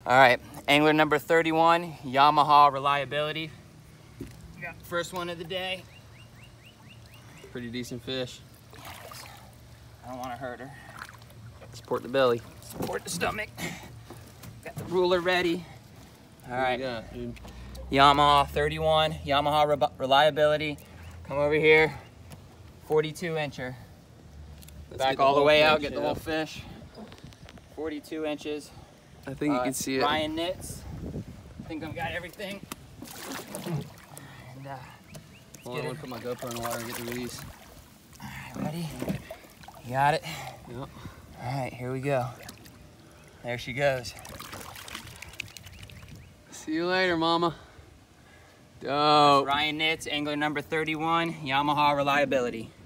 All right, angler number 31, Yamaha reliability. First one of the day. Pretty decent fish. I don't want to hurt her. Support the belly. Support the stomach. Got the ruler ready. All right. Yeah, dude. Yamaha 31, Yamaha reliability. Come over here. 42 incher. Back all the way out, get the whole fish. 42 inches. I think you can see it. Ryan Nitz. I think I've got everything. And Hold on, I want to put my GoPro in the water and get the release. All right, ready? You got it? Yep. All right, here we go. There she goes. See you later, mama. Dope. Ryan Nitz, angler number 31, Yamaha reliability.